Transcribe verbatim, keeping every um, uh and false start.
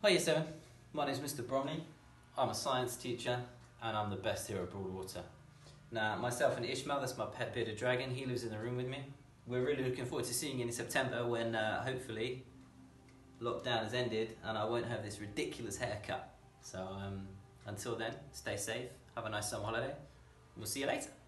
Hi Year seven, my name is Mister Bromley. I'm a science teacher and I'm the best here at Broadwater. Now, myself and Ishmael, that's my pet bearded dragon, he lives in the room with me. We're really looking forward to seeing you in September when uh, hopefully lockdown has ended and I won't have this ridiculous haircut. So um, until then, stay safe, have a nice summer holiday, we'll see you later.